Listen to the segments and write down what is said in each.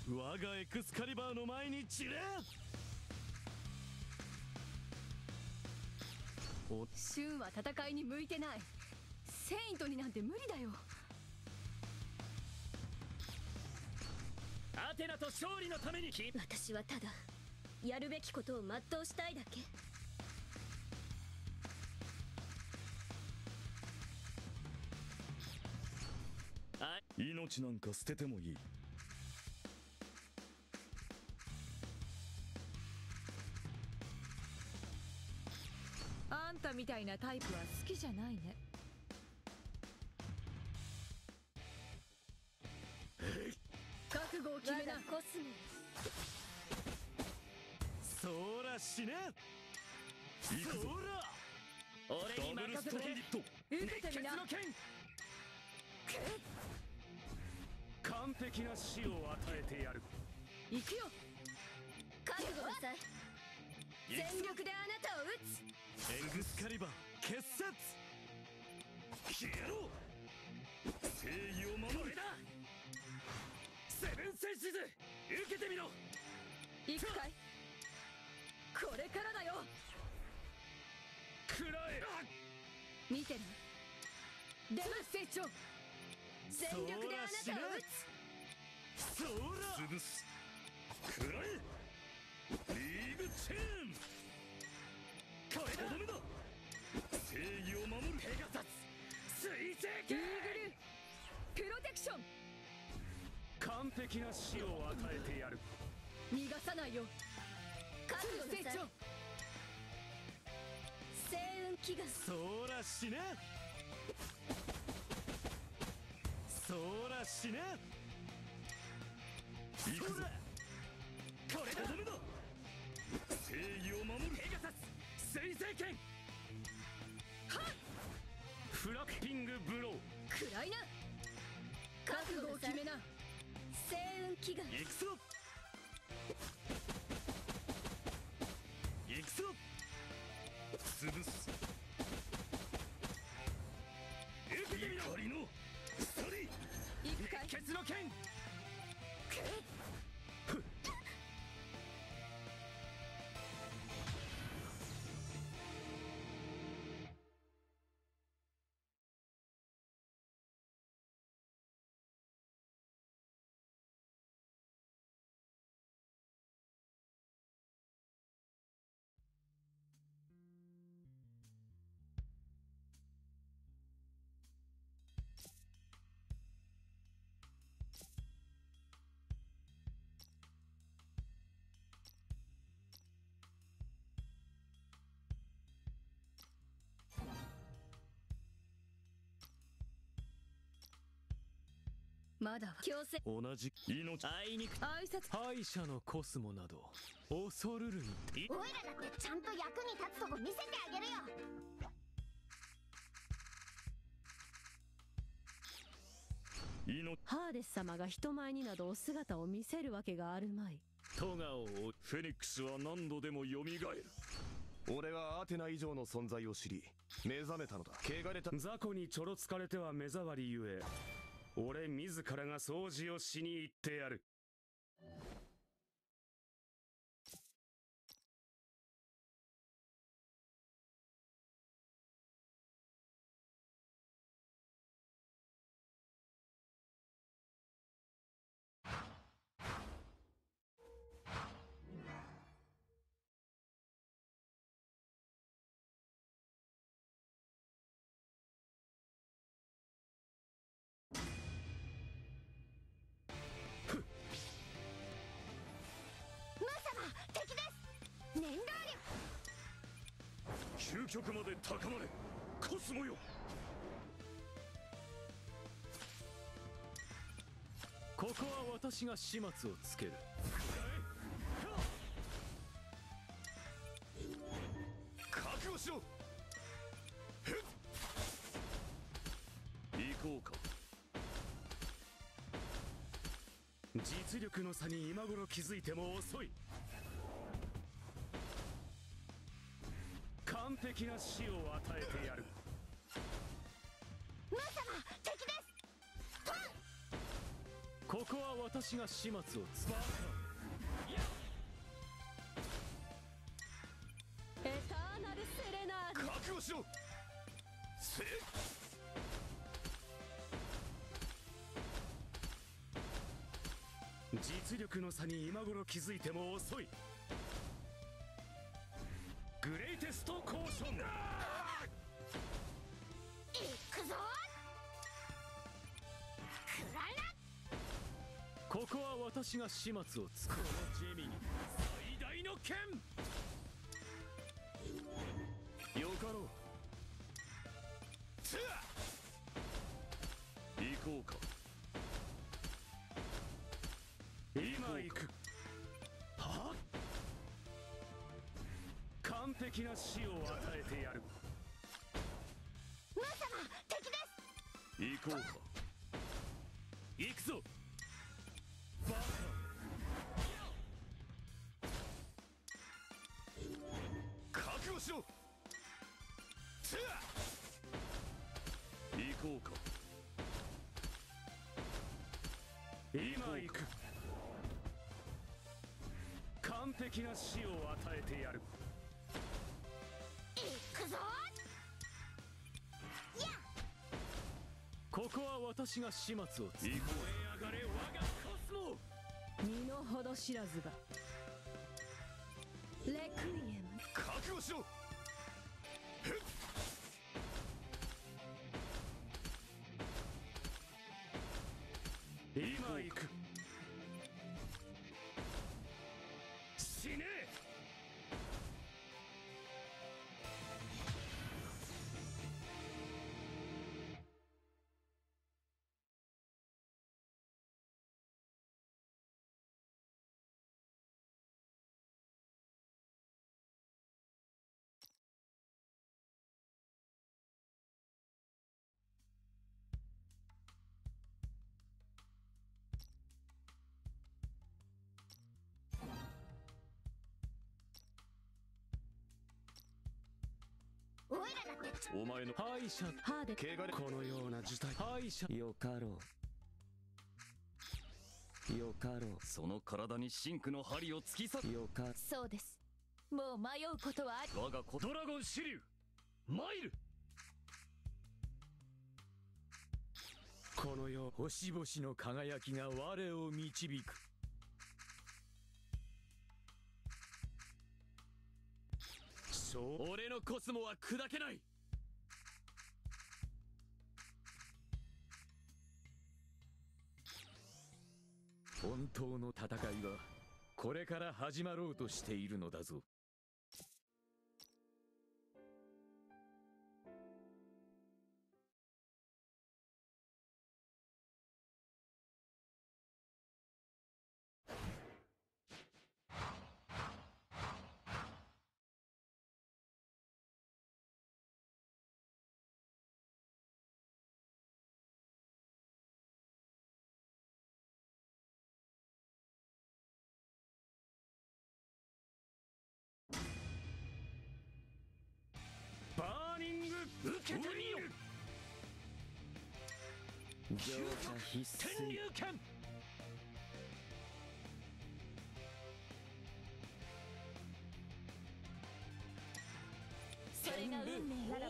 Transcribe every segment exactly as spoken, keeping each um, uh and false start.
我がエクスカリバーの前に散れ。 シュンは戦いに向いてない。セイントになんて無理だよ。 アテナと勝利のために。 私はただやるべきことを全うしたいだけ。 命なんか捨ててもいい。 あんたみたいなタイプは好きじゃないね。覚悟を決めな。 コスモ。 そら死ね。行くぞ。 俺に任せとけ。 受けてみな。 完璧な死を与えてやる。 行くよ。 覚悟なさい。全力であなたを撃つ。 エクスカリバー結節。消えろ。正義を守る。 だセブンセンシズ、受けてみろ。 行くかい。これからだよ。 食らえ。 見てな。デブ成長。 全力であなたを撃つ。 そら潰す。食らえ。リーグチェーン。 これだ。 とどめだ。正義を守る。 ペガサス水星剣。 イーグルプロテクション。 完璧な死を与えてやる。 逃がさないよ。 覚悟なさい。星雲祈願。 そら死ね。そら死ね。行くぞ。 これだ。 とどめだ。正義を守る。 ペガサス水星剣。フラッピングブロー。 暗いな。覚悟を決めな。 星雲祈願。 行くぞ。行くぞ。潰す。 受けてみろ。 怒りの鎖。 行くかい。 ケツの剣。 まだ強制。 同じ命。 あいにく挨拶。 敗者のコスモなど恐るるに。 おいらだってちゃんと役に立つとこ見せてあげるよ。 命。 ハーデス様が人前になどお姿を見せるわけがあるまい。 トガを追う。 フェニックスは何度でも蘇る。 俺はアテナ以上の存在を知り目覚めたのだ。汚れた雑魚にちょろつかれては目障りゆえ、俺自らが掃除をしに行ってやる。 念願究極まで高まれコスモよ。 ここは私が始末をつける。 覚悟しろ。 行こうか。 実力の差に今頃気づいても遅い。完璧な死を与えてやる。 ムー様敵です。 こここは私が始末をつバエターナルセレナーデ。 覚悟しろ。せ実力の差に今頃気づいても遅い。グレイテストコーション。 行くぞ。くらいな。 ここは私が始末をつこのジェミに最大の剣。 よかろう。せあ行こうか。 今行く。は完璧な死を与えてやる。 ムー様、敵です。 行こうか。 行くぞ。 バカ。 覚悟しろ。せあ行こうか。 今行く。完璧な死を与えてやる。 行くぞ。やここは私が始末をつ行こ燃え上がれ我がコスモ。 身の程知らずが。レクイエム。 う。覚悟しろ。 今行く。死ねえ。 おいらだってちお前の敗者ハーデ。 怪我でこのような事態。 敗者よかろう。よかろその体にシンクの針を突き刺う。よかそうです。もう迷うことはあり。 我が子ドラゴン支流マイル。この世星々の輝きが我を導く。 そう俺のコスモは砕けない。本当の戦いはこれから始まろうとしているのだぞ。 バーニング受けてみよ。 乗車必須。 天竜剣。 それが運命ならば。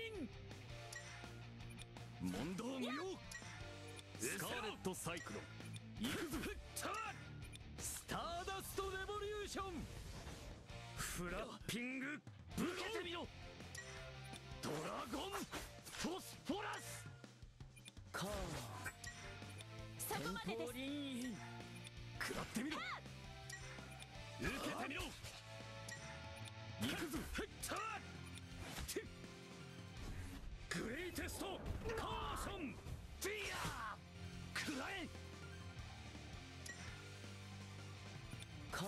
問答無用。スカーレットサイクロン。 行くぞ。スターダストレボリューション。 フラッピング受けてみろ。ドラゴンフォスフォラス。 カーそこまでです。 食らってみろ。受けてみろ。行くぞ。 グレイテストカーソン。 フィアー食らえ。 カー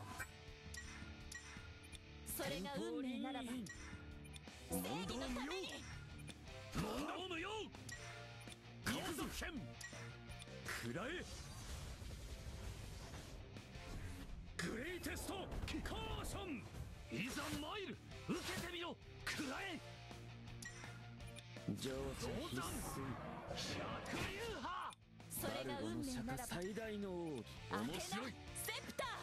それが運命ならば。正義のために。 問答無用。行くぞ剣。食らえ。 グレイテストカーソン。 いざ参る。受けてみろ。食らえ。 乗車必須。 百竜派。 それがカルゴの釈迦最大の奥義。 面白い。 セプタ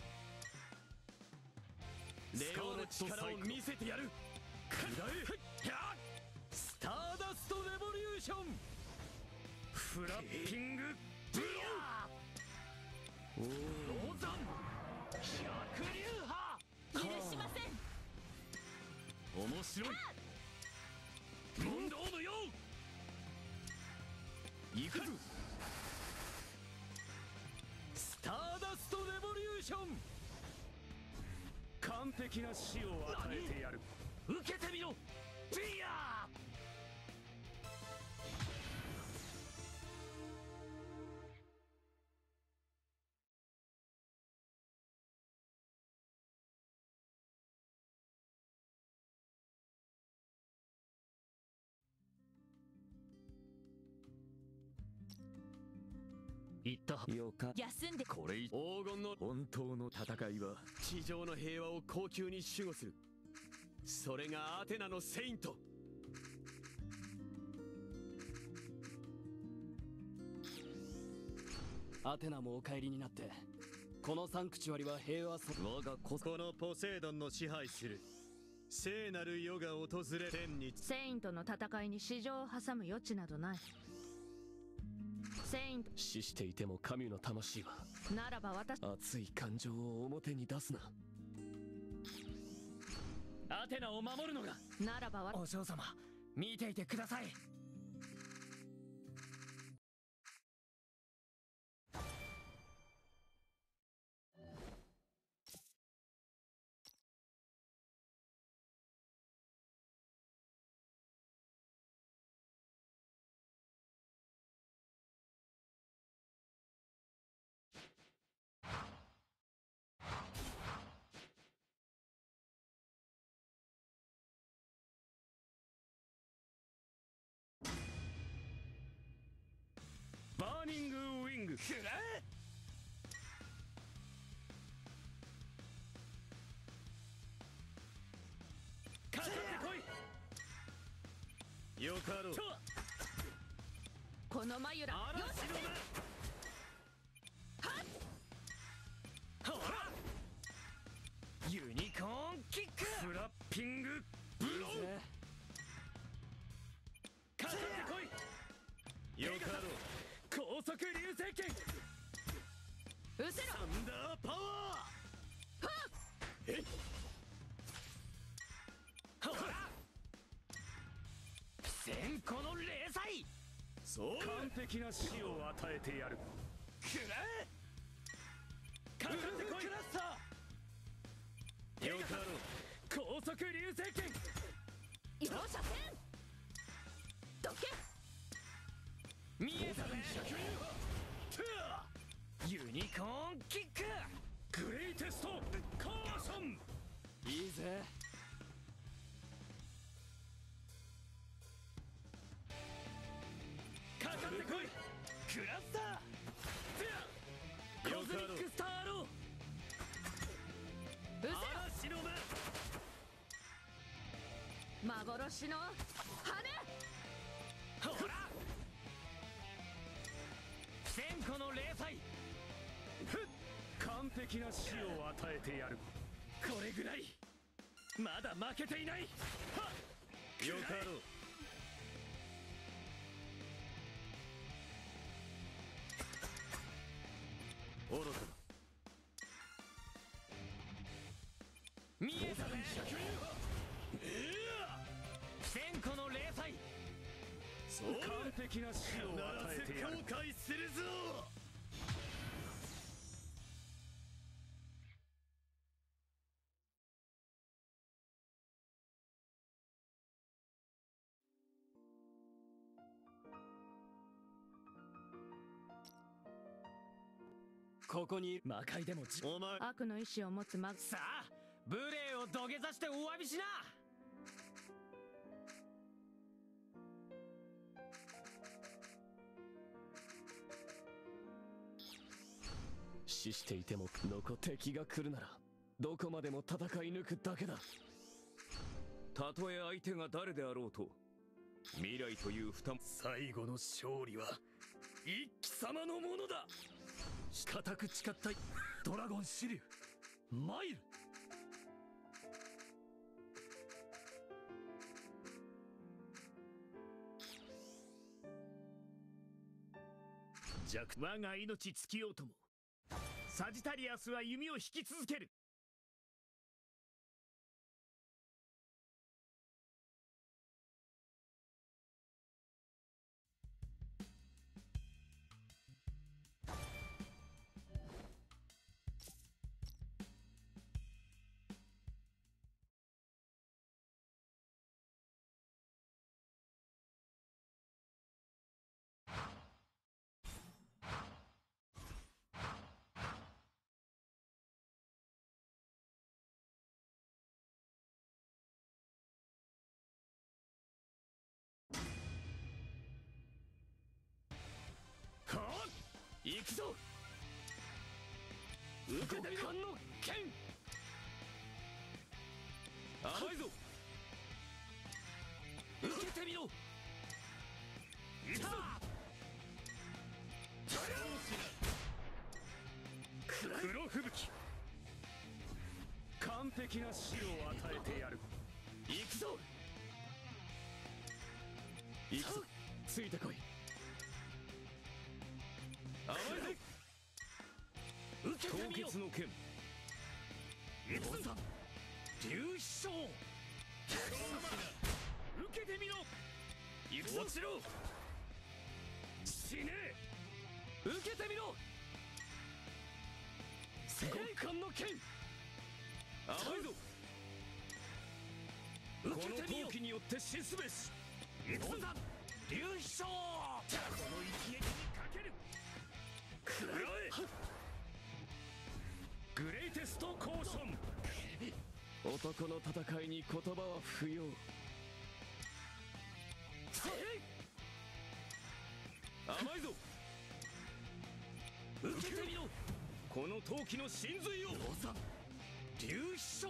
レオの力を見せてやる。くらえ。スターダストレボリューション。フラッピングブロー。ローザン百竜派。 ー許しません。 面白い。問答のよう行くぞ。スターダストレボリューション。 完璧な死を与えてやる。 受けてみろピア言ったはよか休んで。 これ黄金の本当の戦いは地上の平和を高級に守護する。それがアテナのセイント。 アテナもお帰りになって、このサンクチュアリは平和そ我がここのポセイドンの支配する聖なる世が訪れ天に。 セイントの戦いに市場を挟む余地などない。セイント死していても神の魂はならば私熱い感情を表に出すな。 アテナを守るのが。 ならばわお嬢様、見ていてください。 バーニングウィング。 くらえ。 かかってこい。 よかろう。 この眉らよ嵐のほらユニコーンキック。 フラッピングブロー。かかってこい。 よかろう。 高速流星剣。 うせろ。 サンダーパワー。えい。 ほら千個の零細。 そう完璧な死を与えてやる。 くらえ。 かかってこい。 クラスター。よかろう。 高速流星剣。 容赦せん。どけ。 見えたね。ユニコーンキック。 グレイテストカーソン。 いいぜ。 かかってこい。 クラスター。 コズミックスターロー。 うせろ。 嵐の目。 幻の羽。 ほら千個の零細。 完璧な死を与えてやる。 これぐらい。まだ負けていない。 よかろう。愚かだ。 見えたね。千個の零細。 そう完璧な死を与えてやる。 後悔するぞ。 ここに魔界でもじお前悪の意志を持つマグ。 さあ無礼を土下座してお詫びしな。 死していても残敵が来るならどこまでも戦い抜くだけだ。 たとえ相手が誰であろうと、未来という負担。 最後の勝利は一騎様のものだ。固く誓ったいドラゴンシリュウマイル。弱我が命尽きようともサジタリアスは弓を引き続ける。はあ、行くぞ。受けてみろの剣。甘いぞ。受けてみろ。行くぞ。黒吹雪。完璧な死を与えてやる。行くぞ。行くぞ。ついてこい。甘いぞ。受けてみろ。凍結の剣。行くぞ。竜飛翔。受けてみろ。行くぞ。落ちろ。死ねえ。受けてみろ。極寒の剣。甘いぞ。この闘気によって死すべし。行くぞ。竜飛翔。この一撃にかける。食らえ。グレイテストコーション。男の戦いに言葉は不要。甘いぞ。受けてみろ。この闘気の神髄を。竜飛翔。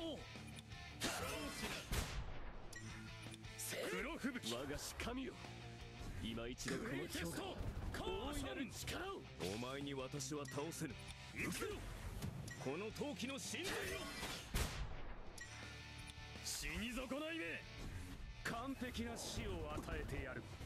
黒吹雪。我がし神よ。今一度この強大いなる力を。お前に私は倒せぬ。行くぞ。この闘気の神髄を。死に損ないめ。完璧な死を与えてやる。